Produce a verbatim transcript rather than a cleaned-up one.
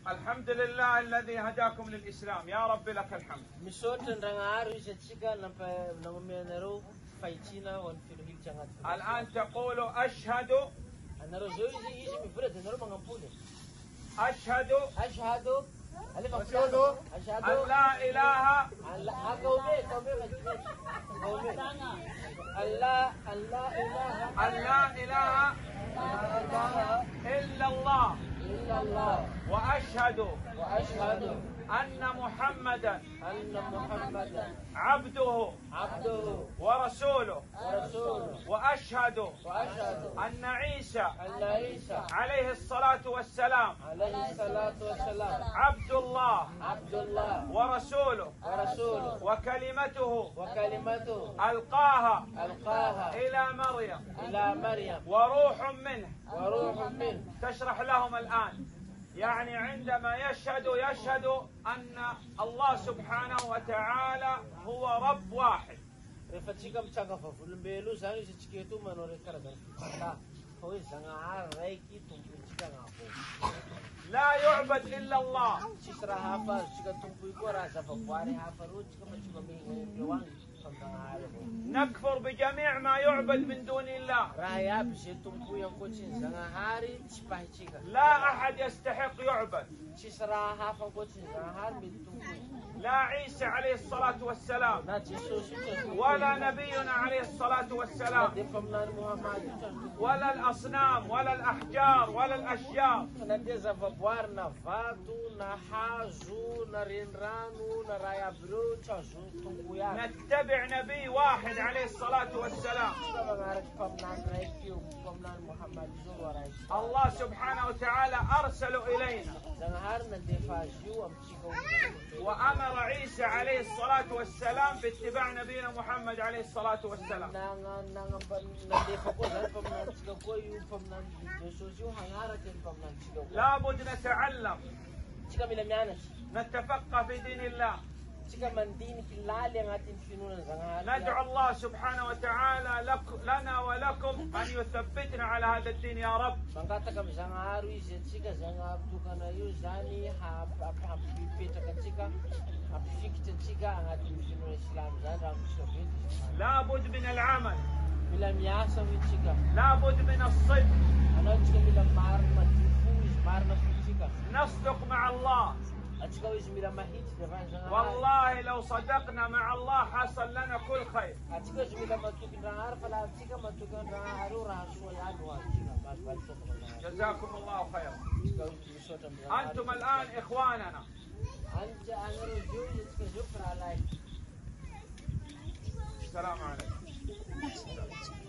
الحمد لله الذي هداكم للإسلام، يا رب لك الحمد. الآن تقول أشهد أشهد أشهد أشهد أن لا إله أن لا إله إلا الله إلا الله وأشهد وأشهد أن محمدا أن محمدا عبده عبده ورسوله ورسوله وأشهد وأشهد أن عيسى أن عيسى عليه الصلاة والسلام عليه الصلاة والسلام عبد الله عبد الله ورسوله ورسوله وكلمته وكلمته ألقاها ألقاها إلى مريم إلى مريم وروح منه. وروح منه. تشرح لهم الآن، يعني عندما يشهد يشهد أن الله سبحانه وتعالى هو رب واحد. لا يعبد إلا الله. نكفر بجميع ما يعبد من دون الله. لا أحد يستحق يعبد، لا عيسى عليه الصلاة والسلام ولا نبينا عليه الصلاة والسلام ولا الأصنام ولا الأحجار ولا الأشجار. نتبع نبي واحد عليه الصلاة والسلام. الله سبحانه وتعالى أرسل إلينا وأمر عيسى عليه الصلاة والسلام باتباع نبينا محمد عليه الصلاة والسلام. لابد نتعلم نتفقه في دين الله. ندعو الله سبحانه وتعالى لك لنا ولكم أن يثبتنا على هذا الدين يا رب. لابد من العمل، لابد من الصدق، نصدق مع الله. والله لو صدقنا مع الله حصل لنا كل خير. جزاكم الله خيرا. أنتم الآن إخواننا. السلام عليكم.